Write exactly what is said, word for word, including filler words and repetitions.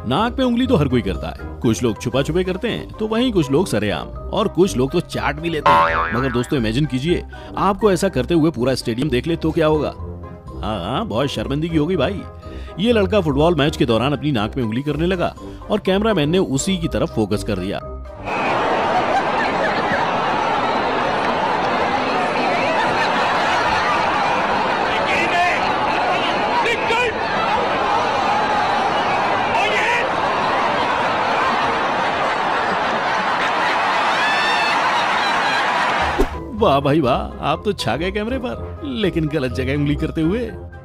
नाक पे उंगली तो हर कोई करता है, कुछ लोग छुपा छुपे करते हैं तो वहीं कुछ लोग सरेआम, और कुछ लोग तो चाट भी लेते हैं। मगर दोस्तों इमेजिन कीजिए आपको ऐसा करते हुए पूरा स्टेडियम देख ले तो क्या होगा। हाँ हाँ, बहुत शर्मिंदगी होगी भाई। ये लड़का फुटबॉल मैच के दौरान अपनी नाक में उंगली करने लगा और कैमरामैन ने उसी की तरफ फोकस कर दिया। वाह भाई वाह, आप तो छा गए कैमरे पर, लेकिन गलत जगह उंगली करते हुए।